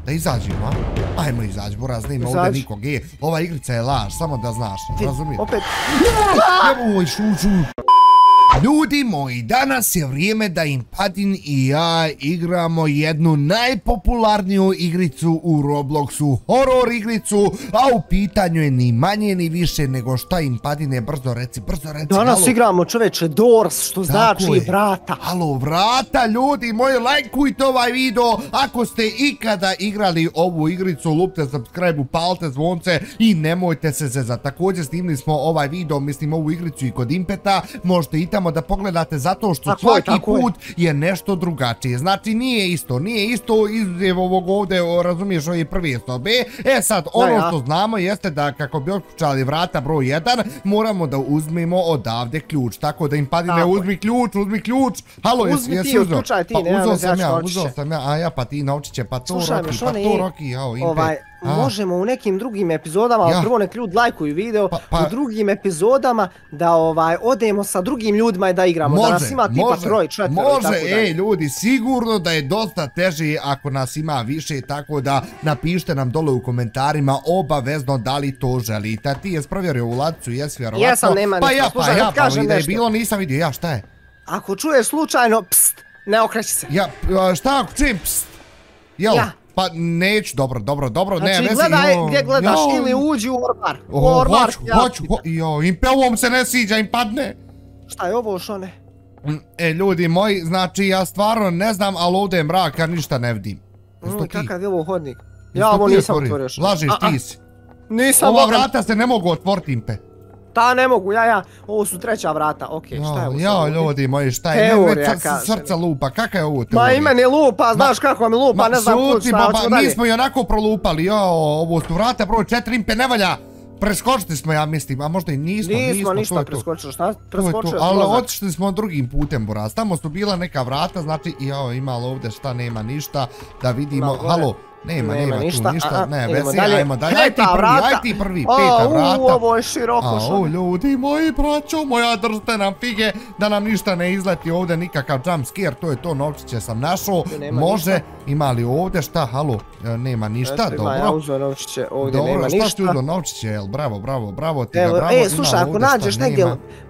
Da izađemo, a? Ajmo izađi, Buraz, nema ovdje nikog. Ova igrica je laž, samo da znaš, razumijem? Opet. Nemoj, šuću. Ljudi moji, danas je vrijeme da Impadin i ja igramo jednu najpopularniju igricu u Robloxu, horor igricu, a u pitanju je ni manje ni više nego šta Impadine, brzo reci. Danas igramo, čoveče, Doors, što znači vrata. Halo, vrata, ljudi moji, lajkujte ovaj video, ako ste ikada igrali ovu igricu, lupte subscribe, upalite zvonce i nemojte se zezati. Također snimili smo ovaj video, mislim ovu igricu i kod Impeta, možete i tamo da pogledate zato što svaki put je nešto drugačije. Znači nije isto izuzev ovog ovdje, razumiješ, ove prve sobe. Sad, ono što znamo jeste da kako bi otključali vrata broj 1, moramo da uzmemo odavde ključ. Tako da Impadine, uzmi ključ. Halo, uzmi ti, otključaj ti, nema me uzeo sam ja, a ja pa ti novčiće, pa to Roki, možemo u nekim drugim epizodama, ali prvo nek ljudi lajkuju video, u drugim epizodama da odemo sa drugim ljudima i da igramo, da nas ima tipa 3-4. Može, ljudi, sigurno da je dosta teže ako nas ima više, tako da napišite nam dole u komentarima obavezno da li to želite. Ti jes provjerio u ladicu, jes vjerovatno? Jesam, nema ništa, slušaj, da kažem nešto. Da je bilo, nisam vidio, ja, šta je? Ako čuješ slučajno, pst, ne okreći se. Ja, šta ako čujem pst? Jel? Pa neću, dobro, ne, znači gledaj gdje gledaš ili uđi u orbar. Hoću, Impe, ovom se ne sviđa, Impadne. Šta je ovo, Šone? Ljudi moji, znači ja stvarno ne znam, ali ovdje je mrak, ja ništa ne vidim. Kakav je ovo hodnik? Ja ovo nisam otvorio. Lažiš, ti si. Nisam. Ova vrata se ne mogu otvoriti, Impe. Ta ne mogu, ovo su treća vrata, okej, šta je ovo? Ja, ljudi moji, šta je? Srca lupa, kakav je ovo teorija? Ma i meni lupa, znaš kako mi lupa, ne znam kud, šta hoću dalje. Mi smo i onako prolupali, ovo su vrata broj 4, Impe, ne valja. Preskočili smo, ja mislim, a možda i nismo. Nismo ništa preskočili, šta preskočili? Ali otišli smo drugim putem, Buraz, tamo su bila neka vrata, znači, imalo ovdje šta, nema ništa, da vidimo, halo. Nema tu ništa, ne, vezi, ajmo dalje, aj ti prvi, peta vrata. Ovo je široko, što. Ljudi moji, braćo moja, držite nam fige, da nam ništa ne izleti ovdje, nikakav jump scare, to je to, novčiće sam našao, može, ima li ovdje šta, halo, nema ništa, dobro. Ja uzeo novčiće, ovdje nema ništa. Šta ti uzeo novčiće, jel, bravo ti ga, bravo, slušaj, ako nađeš negdje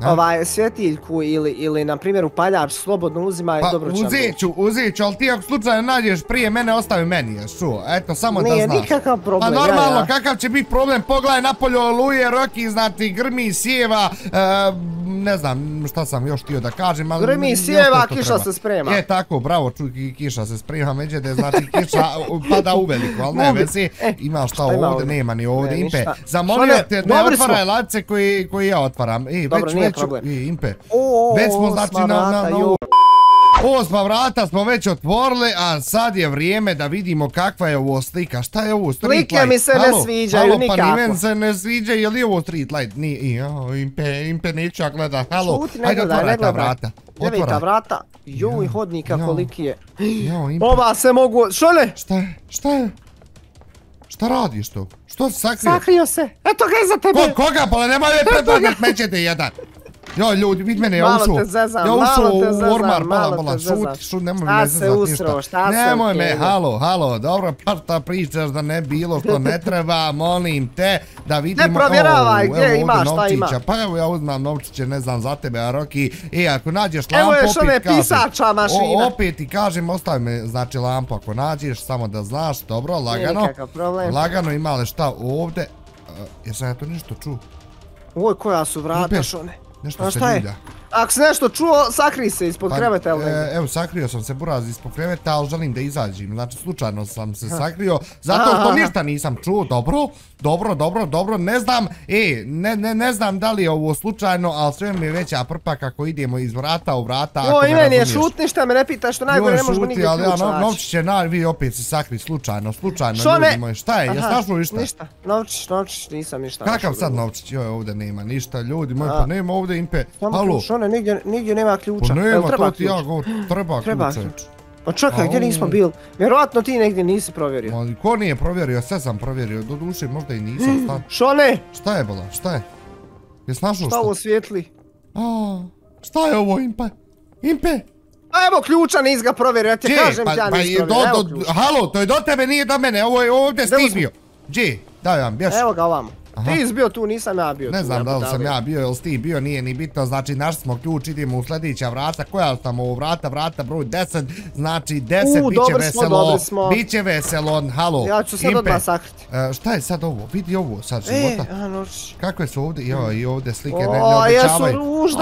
svjetiljku ili, na primjer, upaljač, slobodno uzimaj, dobro će. Uzet ću, ali ti ako slučajno nađeš prije mene, ostavi meni, jesu. Eto, samo da znaš. Nije nikakav problem. Pa normalno, kakav će biti problem, pogledaj napolje oluje, roki, znači grmi, sjeva, ne znam šta sam još htio da kažem, ali... Grmi, sjeva, kiša se sprema. Tako, bravo, čuj, kiša se sprema, međutim, znači kiša pada uveliko, ali ne, vezi, ima šta ovdje, nema ni ovdje, Impe. Zamolio te, ne otvaraj ladice koji ja otvaram. Dobro, nije problem. Impe, već smo, znači, na... 8 vrata smo već otvorili, a sad je vrijeme da vidimo kakva je ovo slika. Šta je ovo? Street light? Slike mi se ne sviđaju nikako. Pa ni meni se ne sviđaju, je li ovo street light? Impe, neću ja gledat. Halo, ajde otvaraj ta vrata. 9 vrata, joj, hodnika koliki je. Ova se mogu... Šone! Šta je? Šta radiš to? Što se sakrio? Sakrio se, eto ga iza tebe. Koga? Pa nemoj me predvodnat, mećete jedan. Joj, ljudi, vid mene, ja ušao u ormar, malo šut, nemoj me zezat ništa. Nemoj me, halo, dobro, pa šta pričaš da ne bilo što ne treba, molim te, da vidimo... Ne provjeravaj, gdje ima, šta ima. Pa evo ja uzmam novčiće, ne znam za tebe, a Roki, ako nađeš lampu, opet kažem... Evo još one pisača mašina. Opet ti kažem, ostavi me, znači lampu ako nađeš, samo da znaš, dobro, lagano. Nikakav problem. Lagano, ima li šta ovdje, jesam ja to nešto čuo? Oj, koja su vrata, Šone. Nešto se ljulja. Ako si nešto čuo, sakri se ispod kreveta ili negdje. Evo, sakrio sam se, Buraz, ispod kreveta, ali želim da izađem. Znači, slučajno sam se sakrio, zato što ništa nisam čuo. Dobro, ne znam, ne znam da li je ovo slučajno, ali sve mi je veća prpa kako idemo iz vrata u vrata. Joj, i meni je šutni, šta me ne pitaš, što najgore ne možemo nigdje ključa naći. Novčiće, vi opet se sakri, slučajno, ljudi moji. Šta je, jes našao ništa? Ništa, novčić, nisam ništa. Kakav sad novčić? Joj, ovdje nema ništa, ljudi moji, pa nema ovdje, Impe. Halo. Nigdje nema ključa. Pa nema, to ti ja govorim, treba ključa. Pa čekaj, gdje nismo bili? Vjerovatno ti negdje nisi provjerio. Ko nije provjerio, sve sam provjerio, do duše možda i nisam. Šone! Šta je bila, šta je? Jes našao šta? Šta ovo svijetli? Šta je ovo, Impe? Impe! A evo ključa, nis ga provjerio, ja ti kažem ti ja nis provjerio, evo ključa. Halo, to je do tebe, nije do mene, ovo je ovdje Stig bio. Gdje? Daj vam, bješ. Evo ga ovamo. Ti si bio tu, nisam ja bio tu. Ne znam da li sam ja bio, jel Stig bio, nije ni bitno, znači našli smo ključ, idemo u sljedeća vrata, koja sam ovo vrata broj 10, znači 10, bit će veselo, bit će veselo, halo. Ja ću sad odmah sakriti. Šta je sad ovo, vidi ovo sad života. Kakve su ovdje, joj i ovdje slike ne obećavaju. Jesu ružne.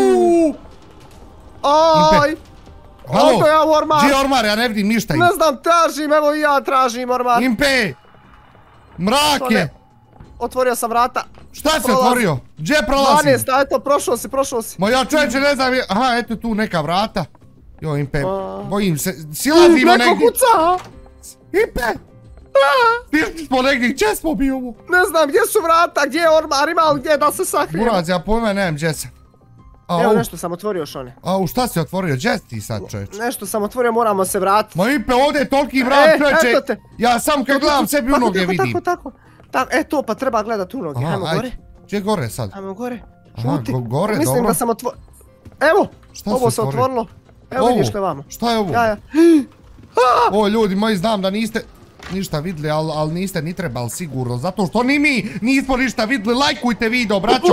Aj! Halo, gdje je ormar, ja ne vidim ništa. Ne znam, tražim, evo i ja tražim ormar. Impe! Mrak je! Otvorio sam vrata. Šta si otvorio? Gdje prolazim? 12, eto, prošao si. Ma ja čovječe ne znam, aha, eto tu neka vrata. Jo, Impe, bojim se, silazimo negdje. Neko kuca! Impe! Stišli smo negdje, gdje smo bi ovo? Ne znam, gdje su vrata, gdje je ormar, ima li gdje da se sakrijemo? Buraz, ja pojma nemam gdje sam. Evo nešto sam otvorio Šone. Au, šta si otvorio? Gdje si ti sad čovječe? Nešto sam otvorio, moramo se vratiti. Ma Impe, ovdje je toliki vrat čovječe. Ja sam kad gledam sebi u noge vidim. Tako. To pa treba gledat u noge, ajmo gore. Gdje gore sad? Ajmo gore. Šuti. Gore, dobro. Mislim da sam otvorio. Evo, ovo se otvorilo. Evo vidiš što je vamo. Šta je ovo? O ljudi moji, znam da niste ništa vidjeli, ali niste ni trebali sigurno, zato što ni mi nismo ništa vidjeli. Lajkujte video, braćo.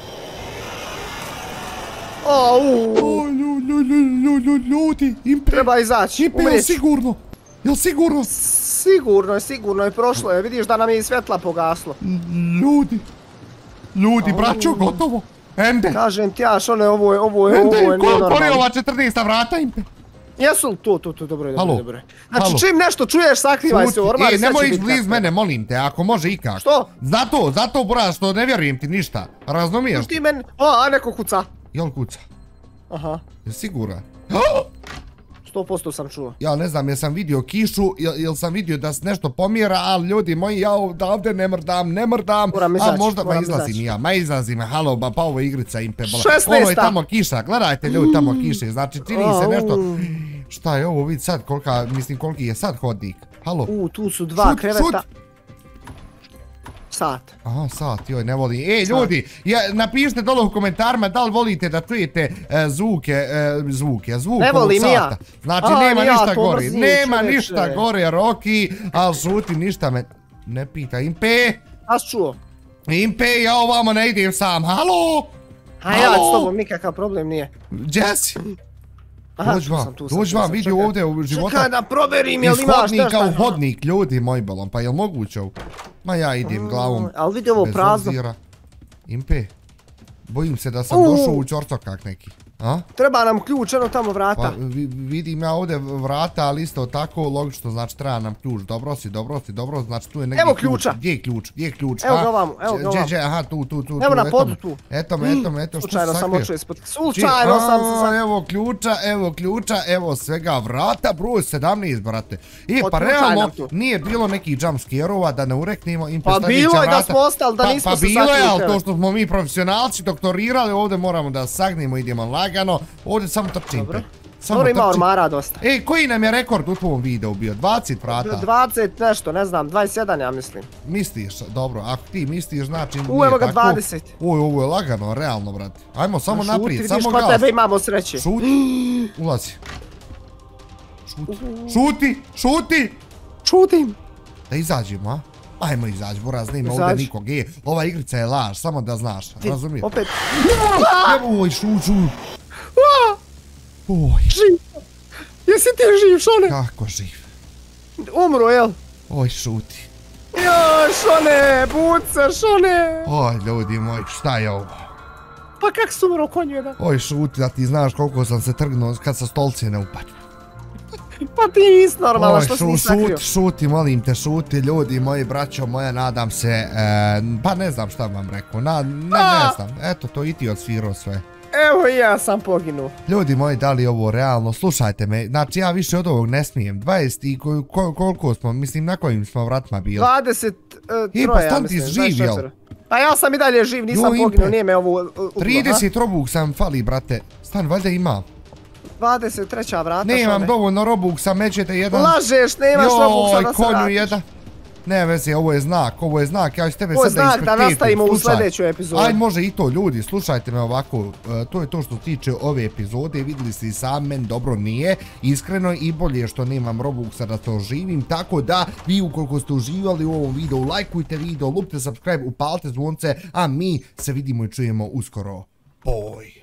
Ljudi, Impe. Treba izaći, Impe, jel sigurno? Jel sigurno? Sigurno je prošlo je, vidiš da nam je i svjetla pogaslo. Ljudi, braćo, gotovo. Ende. Kažem ti ja, Šone, ovo je Ende, nije ko normalno. otvori ova 14. vrata, Impe? Jesu li to, dobro je. Znači čim nešto čuješ, sakrivaj se u ormar i sve će biti. Nemoj ići bliz mene, molim te, ako može ikak. Što? Zato, Buraz, što ne vjerujem ti ništa, razumiješ? Ti meni, a neko kuca. Jel kuca? Aha. Jel siguran? 100% sam čuo. Ja ne znam, jesam vidio kišu, jel sam vidio da se nešto pomjera, ali ljudi moji, ja ovdje ne mrdam. Moram izaći, Ma izlazim, halo, pa ovo je igrica Impe. 16. Ovo je tamo kiša, gledajte ljudi tamo kiše, znači čini se nešto. Šta je ovo, vidi sad koliki je sad hodnik, halo. Tu su dva kreveta. Sat. Aha, sat, joj, ne volim. Ljudi, napišite dole u komentarima da li volite da čujete zvuk ovog sata. Znači, nema ništa gore, Roki, ali šuti, ništa me ne pita. Impe! A si čuo? Impe, ja ovamo ne idem sam, halo! A ja s tobom, nikakav problem nije. Gdje si? Dođi vam, vidi ovdje u života. Čekaj da proverim, jel imaš nešto? Iz hodnika u hodnik, ljudi moj balon, pa jel moguće ovo? Ma ja idem glavom. Ali vidi ovo prazno. Impe, bojim se da sam došao u čortokak neki. Treba nam ključ, eno tamo vrata. Pa vidim ja ovdje vrata, ali isto tako logično, znači treba nam ključ. Dobro si, znači tu je negdje ključ. Evo ključa. Gdje je ključ? Evo ga ovamo. Aha, tu. Evo na podu tu. Eto, što slučajno sam očeo ispod. Slučajno sam se... Evo ključa, evo svega vrata, broj 17, brate. Pa realno, nije bilo nekih jumpscare-ova da ne ureknemo. Pa bilo je da smo ostali, da nismo se sakljeli. Pa bilo je, ali to što smo mi profesionalci doktorirali, ovdje moramo da sagnemo, idemo lagano. Ovdje samo trčim. Dobro, ima ormara dosta. Koji nam je rekord u tvom videu bio? 20 vrata? 20 nešto, ne znam, 21 ja mislim. Misliš, dobro, ako ti misliš znači nije tako. Evo ga 20. Ovo je lagano, realno, brate. Ajmo samo naprijed, samo gas. Vidiš, pa tebe imamo sreće. Šuti, ulazi. Šuti! Šutim. Da izađemo, a? Ajmo izađi, Buraz, nema ovdje nikog. Ova igrica je laž, samo da znaš, razumiješ? Opet. Oj, šuću. Živ. Jesi ti živ, Šone? Kako živ? Umro, jel? Oj, šuti. Joj, Šone, buce, Šone. Oj, ljudi moji, šta je ovo? Pa kak su umro konju jedan? Oj, šuti, da ti znaš koliko sam se trgnuo kad sa stolci ne upadne. Pa ti nisi normalno, što si nisi sakrio. Šuti, molim te, šuti, ljudi moji, braćo moja, nadam se, pa ne znam šta vam rekao, ne znam, eto to i ti odsvirao sve. Evo i ja sam poginuo. Ljudi moji, da li je ovo realno, slušajte me, znači ja više od ovog ne smijem, 20 i koliko smo, mislim na kojim smo vratima bili? 23, pa stan ti živ, jel? A ja sam i dalje živ, nisam poginuo, nije me ovo ubilo. 30 robuksa fali, brate, stan valjda ima. 23. vrata, Nemam dovoljno robuksa, mećete jedan... Lažeš, nemaš robuksa da se vratiš. Konju jedan. Ne vezi, ovo je znak, ja ću tebe sada ispretetim. Ovo je znak da nastavimo u sljedećoj epizodi. Ajde, može i to, ljudi, slušajte me ovako, to je to što tiče ove epizode, vidjeli ste i sam, meni dobro nije, iskreno i bolje što nemam Robuxa da to živim, tako da vi ukoliko ste uživali u ovom videu, lajkujte video, lupite subscribe, upalite zvonce, a mi se vidimo i čujemo uskoro. Boj!